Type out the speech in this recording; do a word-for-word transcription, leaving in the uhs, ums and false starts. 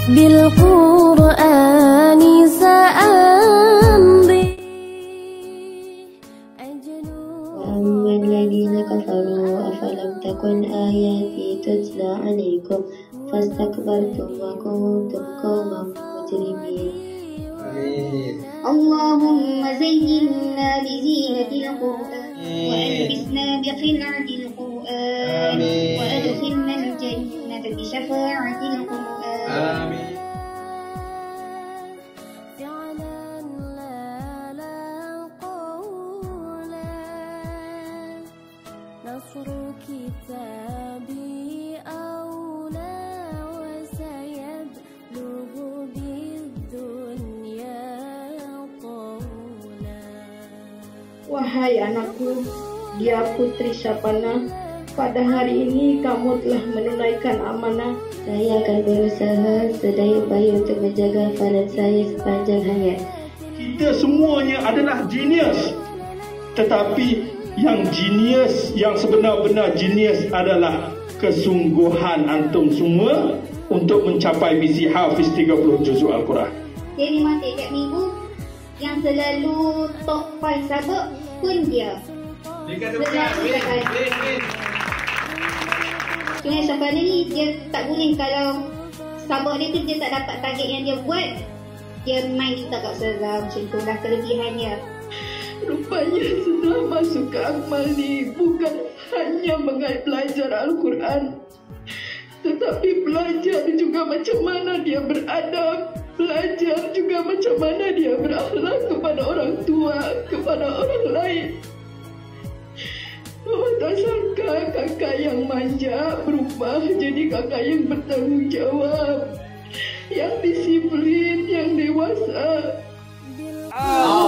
بالقرآن سأمضي. وأما الذين كفروا أفلم تكن آياتي تتلى عليكم فاستكبرتم وكنتم قوما مجرمين. اللهم زينا بزينة القرآن وألبسنا بقنعة القرآن وأدخلنا الجنة بشفاعة القرآن. آمين. نصر كتابي أولى وسيبلغ بالدنيا طولا. Wahai anakku, dia putri Syapana, pada hari ini kamu telah menunaikan amanah. Saya akan berusaha sedaya upaya untuk menjaga hafalan saya sepanjang hayat. Kita semuanya adalah genius, tetapi yang genius, yang sebenar-benar genius adalah kesungguhan antum semua untuk mencapai misi hafiz tiga puluh juzuk Al-Quran. Dia memang tiap minggu yang selalu top five sabak pun dia. Cuma Syafana ni dia tak boleh kalau sabak dia tu dia tak dapat target yang dia buat, dia main kita kat serang. Macam tu lah kelebihannya. Rupanya sudah masuk ke amal ni bukan hanya belajar Al-Quran, tetapi belajar juga macam mana dia beradab, belajar juga macam mana dia berakhlak kepada orang tua, kepada orang lain. Oh, tak sangka kakak yang manja berubah jadi kakak yang bertanggung jawab, yang disiplin, yang dewasa.